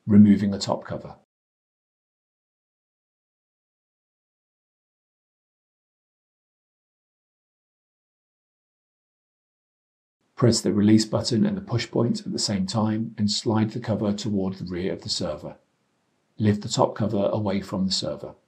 removing the top cover. Press the release button and the push point at the same time and slide the cover toward the rear of the server. Lift the top cover away from the server.